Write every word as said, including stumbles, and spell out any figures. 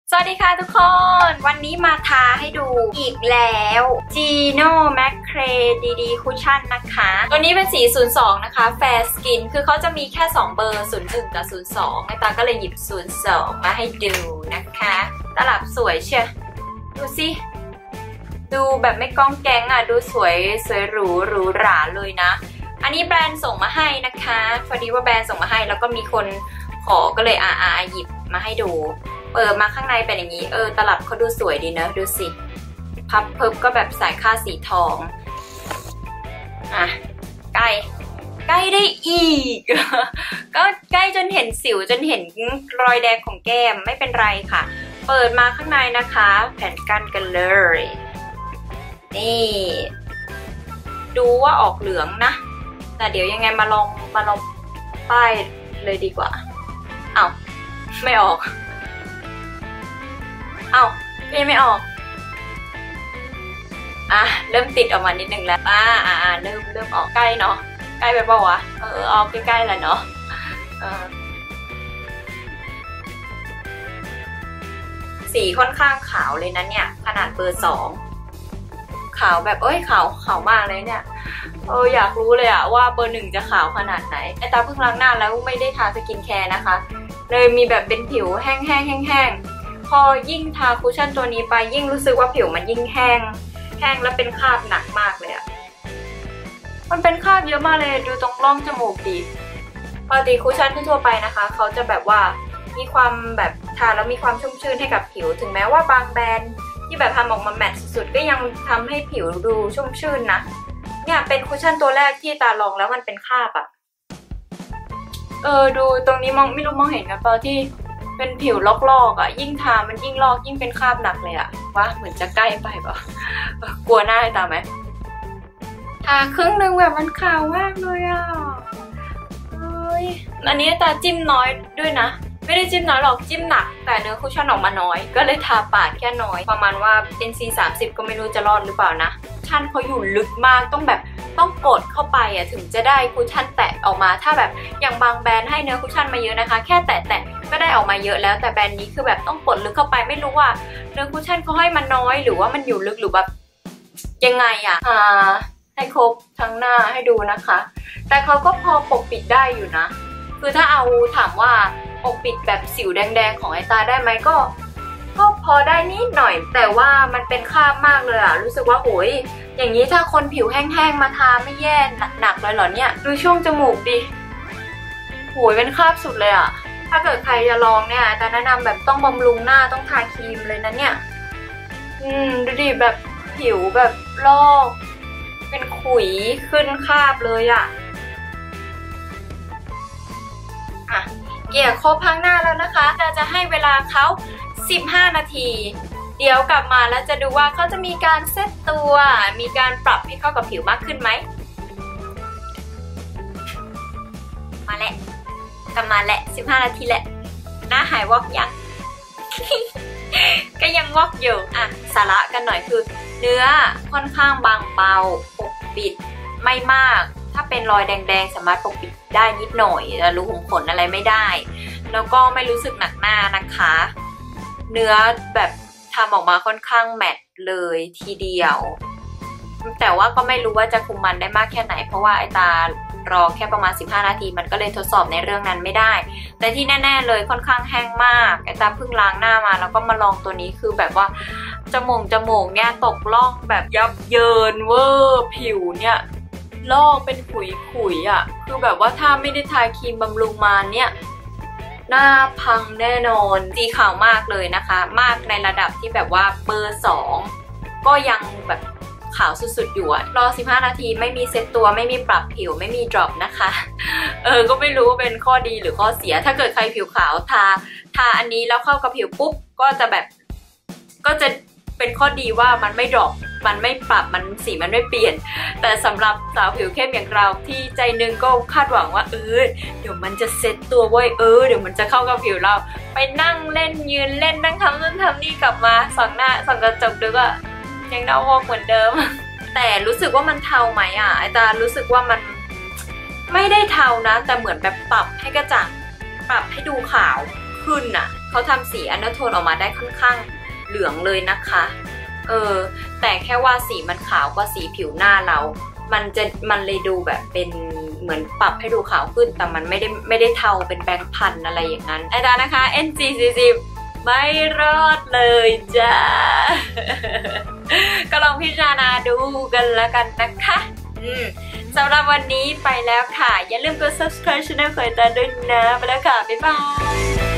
สวัสดีค่ะทุกคนวันนี้มาทาให้ดูอีกแล้ว Gino Macré ดี ดี Cushion นะคะตัวนี้เป็นสีศูนย์สองนะคะ Fair Skin คือเขาจะมีแค่สองเบอร์ศูนย์หนึ่งกับศูนย์สองไอตาก็เลยหยิบศูนย์สองมาให้ดูนะคะตลับสวยเชียวดูสิดูแบบไม่ก้องแก๊งอ่ะดูสวยสวยหรูหรูหราเลยนะอันนี้แบรนด์ส่งมาให้นะคะพอดีว่าแบรนด์ส่งมาให้แล้วก็มีคนขอก็เลยอาอาหยิบมาให้ดูเปิดมาข้างในเป็นอย่างนี้เออตลับเขาดูสวยดีเนอะดูสิพับเพิบก็แบบสายค่าสีทองอ่ะใกล้ใกล้ได้อีก ก็ใกล้จนเห็นสิวจนเห็นรอยแดงของแก้มไม่เป็นไรค่ะเปิดมาข้างในนะคะแผ่นกันกันเลยนี่ดูว่าออกเหลืองนะแต่เดี๋ยวยังไงมาลองมาลองป้ายเลยดีกว่าอ้าวไม่ออกเอ้าพี่ไม่ออกอ่ะเริ่มติดออกมานิดนึงแล้วอ่าอ่าเริ่มเริ่มออกใกล้เนาะใกล้ไปเปล่าวะเออออกใกล้ๆแหละเนาะเออสีค่อนข้างขาวเลยนะเนี่ยขนาดเบอร์สองขาวแบบเอ้ยขาวขาวมากเลยเนี่ยเอออยากรู้เลยอะว่าเบอร์หนึ่งจะขาวขนาดไหนไอตาเพิ่งล้างหน้าแล้วไม่ได้ทาสกินแคร์นะคะเลยมีแบบเป็นผิวแห้งแห้งแห้งแห้งพอยิ่งทาคุชชั่นตัวนี้ไปยิ่งรู้สึกว่าผิวมันยิ่งแห้งแห้งแล้วเป็นคราบหนักมากเลยอะมันเป็นคราบเยอะมากเลยดูตรงร่องจมูกดีปกติคุชชั่นทั่วไปนะคะเขาจะแบบว่ามีความแบบทาแล้วมีความชุ่มชื้นให้กับผิวถึงแม้ว่าบางแบรนด์ที่แบบทำออกมาแมทสุดๆก็ยังทำให้ผิวดูชุ่มชื้นนะเนี่ยเป็นคุชชั่นตัวแรกที่ตาลองแล้วมันเป็นคราบอะเออดูตรงนี้มองไม่รู้มองเห็นกันเปล่าที่เป็นผิวลอกๆอ่ะยิ่งทามันยิ่งลอกยิ่งเป็นคราบหนักเลยอ่ะวะเหมือนจะใกล้ไปปะกลัวหน้าตาไหมทาครึ่งนึงแบบมันขาวมากเลยอ่ะเฮ้ยอันนี้ตาจิ้มน้อยด้วยนะไม่ได้จิ้มน้อยหรอกจิ้มหนักแต่เนื้อคุชชั่นออกมาน้อยก็เลยทาปาดแค่น้อยประมาณว่า เอ็น ซี สามสิบก็ไม่รู้จะรอดหรือเปล่านะชั้นเขาอยู่ลึกมากต้องแบบต้องกดเข้าไปอ่ะถึงจะได้คุชชั่นแตะออกมาถ้าแบบอย่างบางแบรนด์ให้เนื้อคุชชั่นมาเยอะนะคะแค่แตะแตะก็ได้ออกมาเยอะแล้วแต่แบรนด์นี้คือแบบต้องกดลึกเข้าไปไม่รู้ว่าเนื้อคุชชั่นเขาให้มันน้อยหรือว่ามันอยู่ลึกหรือแบบยังไงอ่ะอ่าให้ครบทั้งหน้าให้ดูนะคะแต่เขาก็พอปกปิดได้อยู่นะคือถ้าเอาถามว่าปกปิดแบบสิวแดงๆของไอตาได้ไหมก็ก็พอได้นิดหน่อยแต่ว่ามันเป็นคราบมากเลยอะรู้สึกว่าโอ้ยอย่างนี้ถ้าคนผิวแห้งๆมาทาไม่แย่หนักๆเลยเหรอเนี่ยดูช่วงจมูกดิโอ้ยเป็นคราบสุดเลยอะถ้าเกิดใครจะลองเนี่ยแต่แนะนำแบบต้องบำรุงหน้าต้องทาครีมเลยนะเนี่ยอืมดูดิแบบผิวแบบลอกเป็นขุยขึ้นคราบเลยอะอ่ะเกี่ยครบทั้งหน้าแล้วนะคะเราจะให้เวลาเขาสิบห้านาทีเดี๋ยวกลับมาแล้วจะดูว่าเขาจะมีการเซตตัวมีการปรับให้เข้ากับผิวมากขึ้นไหมมาแหละกลับมาแหละสิบห้านาทีแหละหน้าหายวอกยัง ก็ยังวอกอยู่อ่ะสาระกันหน่อยคือเนื้อค่อนข้างบางเบาปกปิดไม่มากถ้าเป็นรอยแดงๆสามารถปกปิดได้นิดหน่อยแต่รูขุมขนอะไรไม่ได้แล้วก็ไม่รู้สึกหนักหน้านะคะเนื้อแบบทำออกมาค่อนข้างแมตต์เลยทีเดียวแต่ว่าก็ไม่รู้ว่าจะคุมมันได้มากแค่ไหนเพราะว่าไอตารอแค่ประมาณสิบห้านาทีมันก็เลยทดสอบในเรื่องนั้นไม่ได้แต่ที่แน่ๆเลยค่อนข้างแห้งมากไอตาเพิ่งล้างหน้ามาแล้วก็มาลองตัวนี้คือแบบว่าจมูกจมูกเนี่ยตกล่องแบบยับเยินเวอร์ผิวเนี่ยลอกเป็นขุยๆอ่ะคือแบบว่าถ้าไม่ได้ทาครีมบำรุงมาเนี่ยหน้าพังแน่นอนสีขาวมากเลยนะคะมากในระดับที่แบบว่าเบอร์สองก็ยังแบบขาวสุดๆอยู่อะรอสิบห้านาทีไม่มีเซ็ตตัวไม่มีปรับผิวไม่มีดรอปนะคะเออก็ไม่รู้ว่าเป็นข้อดีหรือข้อเสียถ้าเกิดใครผิวขาวทาทาอันนี้แล้วเข้ากับผิวปุ๊บก็จะแบบก็จะเป็นข้อดีว่ามันไม่ดรอปมันไม่ปรับมันสีมันไม่เปลี่ยนแต่สำหรับสาวผิวเข้มอย่างเราที่ใจนึงก็คาดหวังว่าเออเดี๋ยวมันจะเซ็ตตัวไว้เออเดี๋ยวมันจะเข้ากับผิวเราไปนั่งเล่นยืนเล่นนั่งทำนู่นทำนี่กลับมาส่องหน้าส่องกระจกดูก็ยังหน้าวอกเหมือนเดิมแต่รู้สึกว่ามันเทาไหมอ่ะไอตารู้สึกว่ามันไม่ได้เทานะแต่เหมือนแบบปรับให้กระจ่างปรับให้ดูขาวขึ้นอ่ะเขาทำสีอันเดอร์โทนออกมาได้ค่อนข้างเหลืองเลยนะคะเออแต่แค่ว่าสีมันขาวกว่าสีผิวหน้าเรามันจะมันเลยดูแบบเป็นเหมือนปรับให้ดูขาวขึ้นแต่มันไม่ได้ไม่ได้เทาเป็นแบงค์พันอะไรอย่างนั้นไอ้ดานะคะ เอ็น จี สี่สิบ ไม่รอดเลยจ้า ก็ลองพิจารณาดูกันแล้วกันนะคะอืมสำหรับวันนี้ไปแล้วค่ะอย่าลืมกด ซับสไครบ์ ช่อง เขยตาด้วยนะไปแล้วค่ะบ๊ายบาย